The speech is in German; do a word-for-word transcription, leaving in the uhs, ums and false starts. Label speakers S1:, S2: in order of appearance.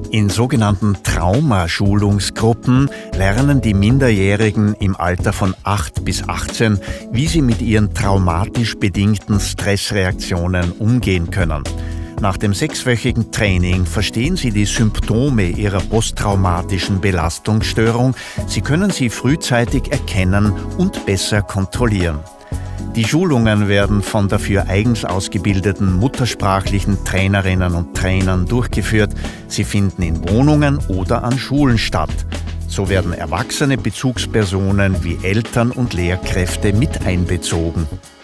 S1: In sogenannten Traumaschulungsgruppen lernen die Minderjährigen im Alter von acht bis achtzehn, wie sie mit ihren traumatisch bedingten Stressreaktionen umgehen können. Nach dem sechswöchigen Training verstehen sie die Symptome ihrer posttraumatischen Belastungsstörung. Sie können sie frühzeitig erkennen und besser kontrollieren. Die Schulungen werden von dafür eigens ausgebildeten muttersprachlichen Trainerinnen und Trainern durchgeführt. Sie finden in Wohnungen oder an Schulen statt. So werden erwachsene Bezugspersonen wie Eltern und Lehrkräfte mit einbezogen.